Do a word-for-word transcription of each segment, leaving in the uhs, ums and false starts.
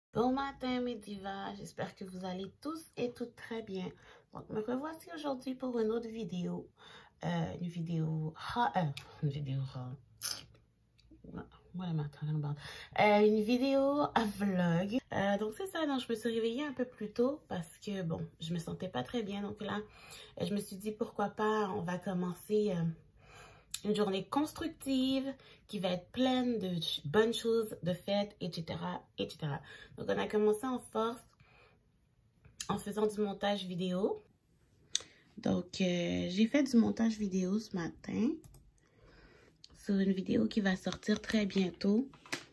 Bon matin mes divas, j'espère que vous allez tous et toutes très bien. Donc me revoici aujourd'hui pour une autre vidéo. Euh, une vidéo... Euh, une vidéo... What am I talking about? Euh, une vidéo à vlog. Euh, donc c'est ça, donc je me suis réveillée un peu plus tôt parce que bon, je me sentais pas très bien. Donc là, je me suis dit pourquoi pas, on va commencer... Euh, une journée constructive qui va être pleine de bonnes choses, de fêtes, et cetera, et cetera. Donc, on a commencé en force en faisant du montage vidéo. Donc, euh, j'ai fait du montage vidéo ce matin sur une vidéo qui va sortir très bientôt.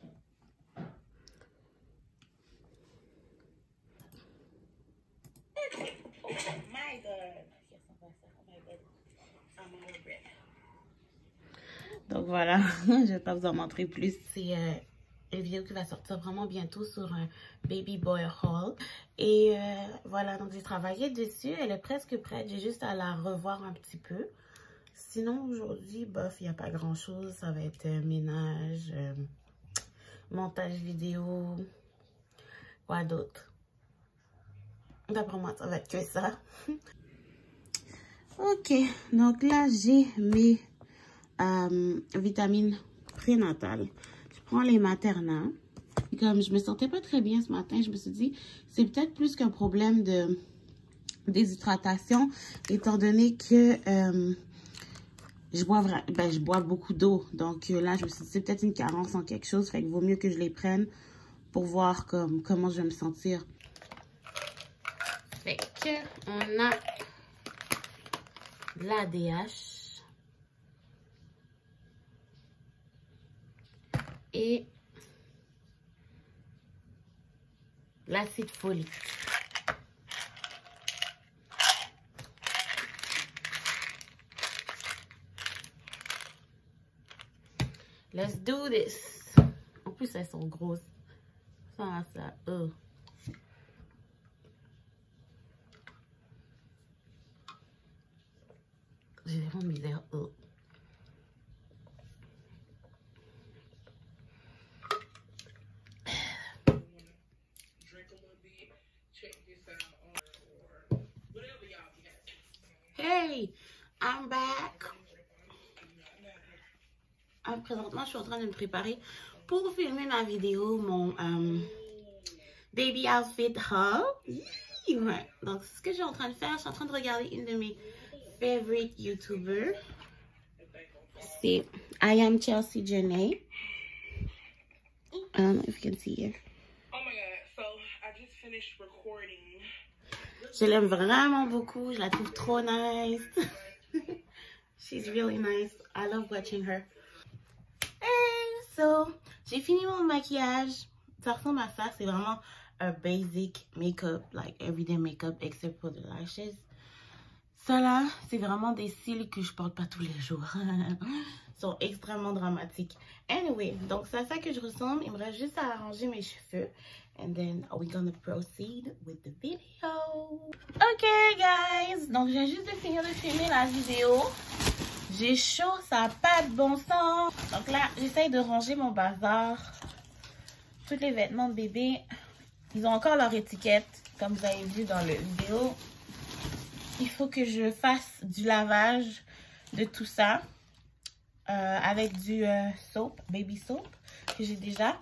Donc voilà, je ne vais pas vous en montrer plus. C'est euh, une vidéo qui va sortir vraiment bientôt sur un baby boy haul. Et euh, voilà, donc j'ai travaillé dessus. Elle est presque prête. J'ai juste à la revoir un petit peu. Sinon, aujourd'hui, bof, il n'y a pas grand-chose. Ça va être euh, ménage, euh, montage vidéo. Quoi d'autre? D'après moi, ça va être que ça. Ok, donc là, j'ai mes... Euh, vitamines prénatales. Je prends les Materna. Comme je me sentais pas très bien ce matin, je me suis dit c'est peut-être plus qu'un problème de déshydratation, étant donné que euh, je bois ben, je bois beaucoup d'eau. Donc euh, là, je me suis dit c'est peut-être une carence en quelque chose. Fait qu'il vaut mieux que je les prenne pour voir comme, comment je vais me sentir. Fait que on a l'A D H. Et l'acide folique. Let's do this. En plus, elles sont grosses. Ça, ça, euh. J'ai vraiment mis l'air, euh. Hey, I'm back. Ah, présentement, je suis en train de me préparer pour filmer ma vidéo, mon um, baby outfit haul. Ouais. Donc, ce que je suis en train de faire, je suis en train de regarder une de mes favorite YouTubers. C'est I Am Chelsea Janae. I don't know if you can see here. Oh my god, so I just finished recording. Je l'aime vraiment beaucoup. Je la trouve trop nice. She's really nice. I love watching her. Hey, so, j'ai fini mon maquillage. Ça ressemble à ça. C'est vraiment un basic makeup, like everyday makeup, except for the lashes. Ça là, c'est vraiment des cils que je porte pas tous les jours. Ils sont extrêmement dramatiques. Anyway, donc c'est à ça que je ressemble. Il me reste juste à arranger mes cheveux. And then we're gonna proceed with the video. Ok, guys. Donc, j'ai juste de finir de filmer la vidéo. J'ai chaud, ça n'a pas de bon sens. Donc là, j'essaye de ranger mon bazar. Tous les vêtements de bébé, ils ont encore leur étiquette, comme vous avez vu dans la vidéo. Il faut que je fasse du lavage de tout ça. Euh, avec du euh, soap, baby soap, que j'ai déjà.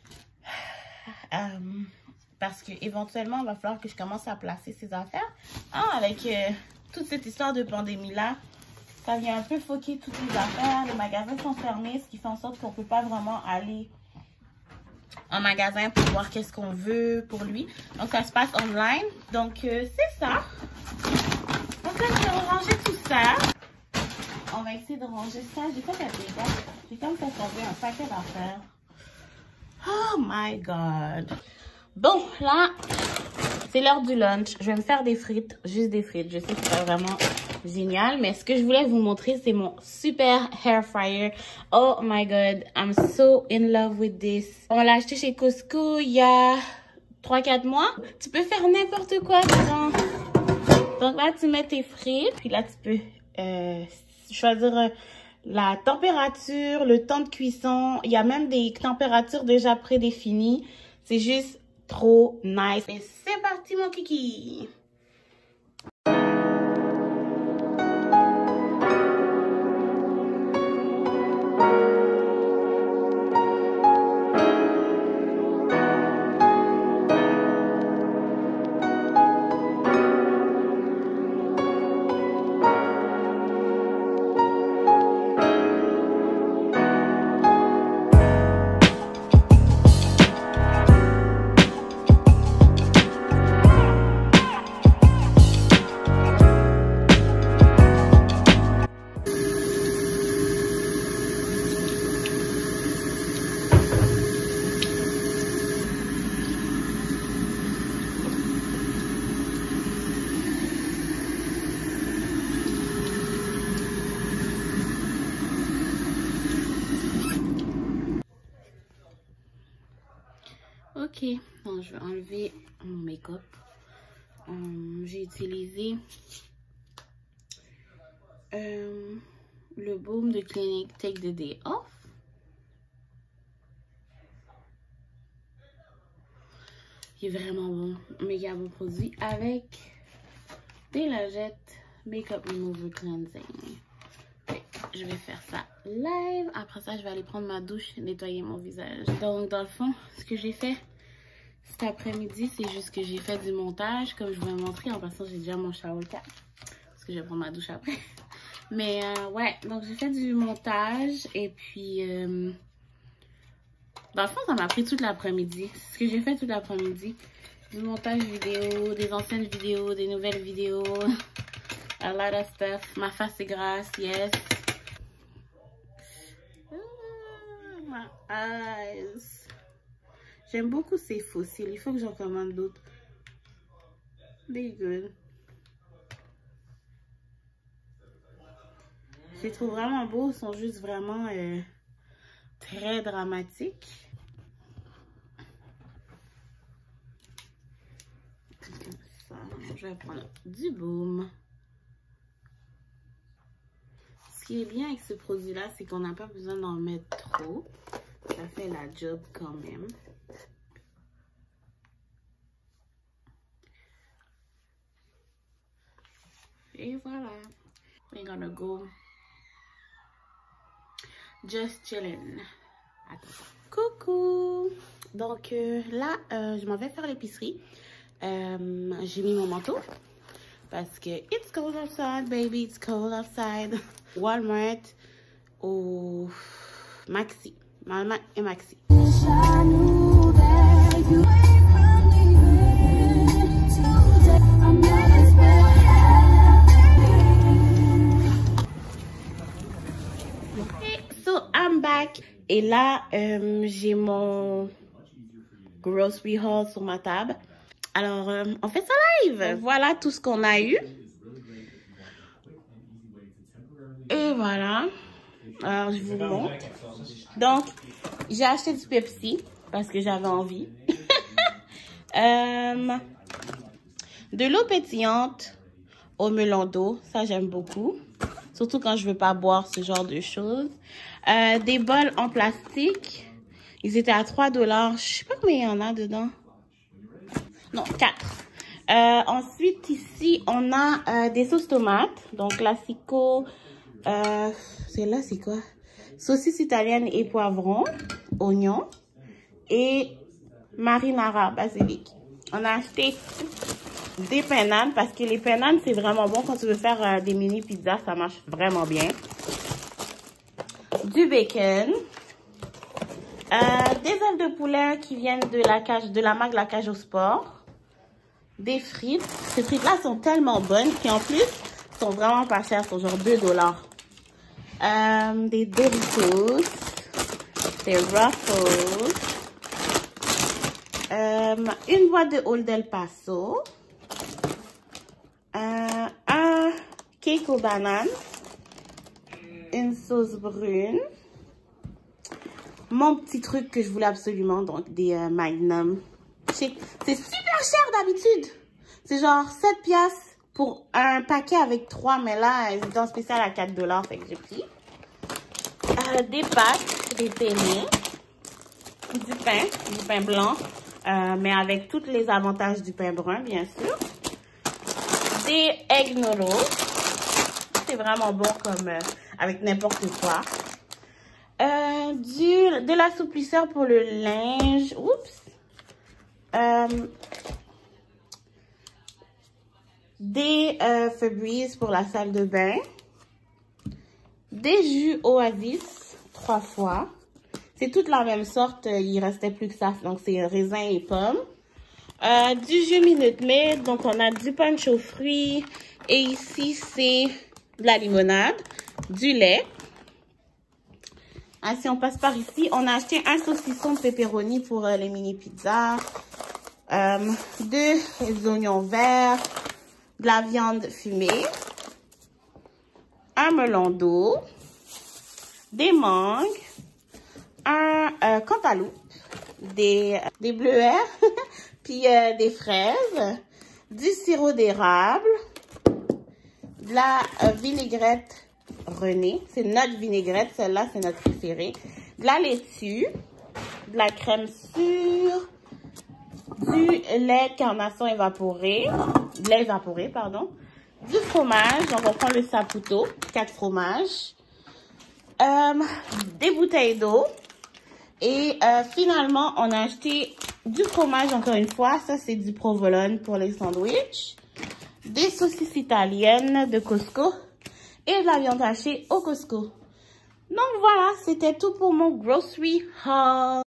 Euh, parce que éventuellement il va falloir que je commence à placer ces affaires. Ah, avec euh, toute cette histoire de pandémie là, ça vient un peu foquer toutes les affaires. Les magasins sont fermés, ce qui fait en sorte qu'on peut pas vraiment aller en magasin pour voir qu'est-ce qu'on veut pour lui. Donc ça se passe online. Donc euh, c'est ça. Donc là je vais ranger tout ça. On va essayer de ranger ça. J'ai fait un dégât. J'ai comme fait tomber un paquet d'affaires. Oh my god. Bon, là, c'est l'heure du lunch. Je vais me faire des frites. Juste des frites. Je sais que c'est pas vraiment génial. Mais ce que je voulais vous montrer, c'est mon super hair fryer. Oh my god. I'm so in love with this. On l'a acheté chez Costco il y a trois quatre mois. Tu peux faire n'importe quoi dedans. Donc là, tu mets tes frites. Puis là, tu peux euh, choisir... Euh, la température, le temps de cuisson. Il y a même des températures déjà prédéfinies. C'est juste trop nice. Et c'est parti mon kiki. Ok, donc je vais enlever mon make-up. Um, J'ai utilisé euh, le baume de Clinique Take the Day Off. Il est vraiment bon, méga bon produit avec des lingettes Makeup Remover Cleansing. Okay, je vais faire ça live. Après ça, je vais aller prendre ma douche, nettoyer mon visage. Donc, dans le fond, ce que j'ai fait cet après-midi, c'est juste que j'ai fait du montage. Comme je vous ai montré, en passant, j'ai déjà mon shower cap. Parce que je vais prendre ma douche après. Mais euh, ouais, donc j'ai fait du montage. Et puis, euh, dans le fond, ça m'a pris toute l'après-midi. C'est ce que j'ai fait toute l'après-midi. Du montage vidéo, des anciennes vidéos, des nouvelles vidéos. A lot of stuff. Ma face est grasse, yes. Oh, my eyes. J'aime beaucoup ces fossiles. Il faut que j'en commande d'autres. They good. Je les trouve vraiment beaux. Ils sont juste vraiment euh, très dramatiques. Ça, je vais prendre du baume. Ce qui est bien avec ce produit-là, c'est qu'on n'a pas besoin d'en mettre trop. Ça fait la job quand même. Et voilà. We're gonna go just chillin'. Attends. Coucou. Donc euh, là, euh, je m'en vais faire l'épicerie. Euh, J'ai mis mon manteau. Parce que it's cold outside, baby. It's cold outside. Walmart ou Maxi. Walmart et Maxi. I'm back. Et là, euh, j'ai mon grocery haul sur ma table. Alors, euh, on fait ça live. Voilà tout ce qu'on a eu. Et voilà. Alors, je vous montre. Donc, j'ai acheté du Pepsi parce que j'avais envie. euh, de l'eau pétillante au melon d'eau. Ça, j'aime beaucoup. Surtout quand je veux pas boire ce genre de choses. Euh, des bols en plastique. Ils étaient à trois dollars. Je sais pas combien il y en a dedans. Non, quatre. Euh, ensuite, ici, on a euh, des sauces tomates. Donc, classico. Euh, c'est là, c'est quoi? Saucisse italienne et poivron. Oignon. Et marinara, basilic. On a acheté des pananes parce que les pananes, c'est vraiment bon quand tu veux faire euh, des mini pizzas. Ça marche vraiment bien. Du bacon. Euh, des ailes de poulet qui viennent de la cage, de la marque La Cage au Sport. Des frites. Ces frites-là sont tellement bonnes. Puis en plus, sont vraiment pas chères. Sont genre deux dollars. Euh, des Doritos. Des Ruffles. Euh, une boîte de Old El Paso. Euh, un cake aux bananes. Une sauce brune. Mon petit truc que je voulais absolument, donc des euh, Magnum. C'est super cher d'habitude. C'est genre sept piastres pour un paquet avec trois, mais là, ils étaient en spécial à quatre dollars, fait que j'ai pris. Euh, des pâtes, des penne, du pain, du pain blanc, euh, mais avec tous les avantages du pain brun, bien sûr. Des egg noodles. C'est vraiment bon comme euh, avec n'importe quoi. Euh, du, de l'assouplisseur pour le linge. Oups. Euh, des euh, Febreze pour la salle de bain. Des jus Oasis, trois fois. C'est toute la même sorte, il restait plus que ça. Donc, c'est raisin et pomme. Euh, du jus Minute Maid. Donc, on a du punch aux fruits. Et ici, c'est de la limonade. Du lait. Ah, si on passe par ici, on a acheté un saucisson de pepperoni pour euh, les mini pizzas. Euh, deux oignons verts. De la viande fumée. Un melon d'eau. Des mangues. Un euh, cantaloupe, des, des bleuets, puis euh, des fraises, du sirop d'érable, de la euh, vinaigrette René, c'est notre vinaigrette, celle-là c'est notre préférée, de la laitue, de la crème sûre, du lait carnation évaporé, de lait évaporé, pardon, du fromage, donc on prend le Saputo, quatre fromages, euh, des bouteilles d'eau. Et euh, finalement, on a acheté du fromage, encore une fois. Ça, c'est du provolone pour les sandwichs. Des saucisses italiennes de Costco. Et de la viande hachée au Costco. Donc voilà, c'était tout pour mon grocery haul.